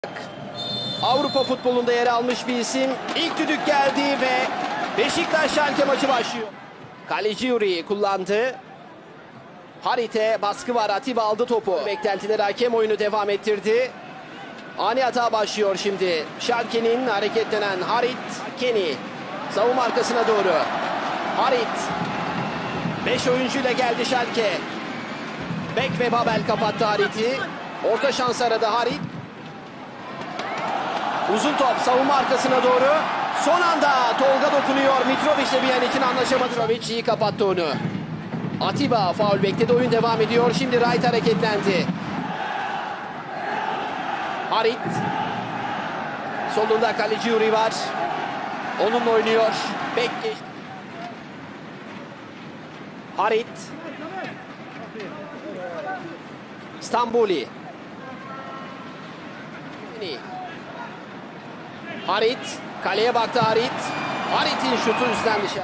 Avrupa futbolunda yer almış bir isim. İlk düdük geldi ve Beşiktaş-Schalke maçı başlıyor. Kaleci Yuri kullandı. Harit'e baskı var. Atiba aldı topu. Beklentileri hakem oyunu devam ettirdi. Ani hata başlıyor şimdi. Schalke'nin hareketlenen Harit. Kenny savunma arkasına doğru. Harit 5 oyuncuyla geldi Schalke. Beck ve Babel kapattı Harit'i. Orta şans aradı Harit. Uzun top savunma arkasına doğru. Son anda Tolga dokunuyor. Mitrovic'le Bijanic'in anlaşamadı. Mitrovic iyi kapattı onu. Atiba faul bekledi. Oyun devam ediyor. Şimdi Wright hareketlendi. Harit. Solunda kaleci Yuri var. Onunla oynuyor. Beck geçti. Harit. Stambuli. Harit. Kaleye baktı Harit. Harit'in şutu üstten dışarı.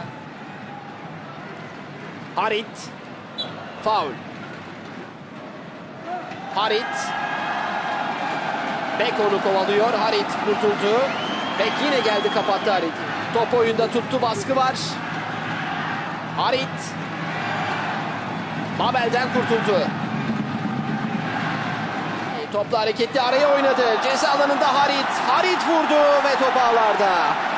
Harit. Faul. Harit. Beck onu kovalıyor. Harit kurtuldu. Beck yine geldi kapattı Harit'i. Top oyunda tuttu. Baskı var. Harit. Babel'den kurtuldu. Topla hareketli araya oynadı. Ceza alanında Harit. Harit vurdu ve top ağlarda.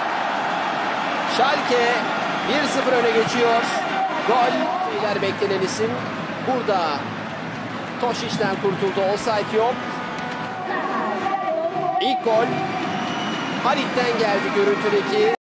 Schalke 1-0 öne geçiyor. Gol. Şeyler beklenen isim. Burada Toşic'den kurtuldu. Offside yok. İlk gol Harit'ten geldi görüntüdeki.